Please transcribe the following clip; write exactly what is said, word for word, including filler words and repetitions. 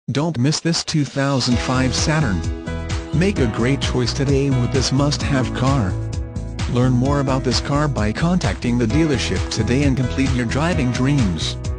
Don't miss this two thousand five Saturn. Make a great choice today with this must-have car. Learn more about this car by contacting the dealership today and complete your driving dreams.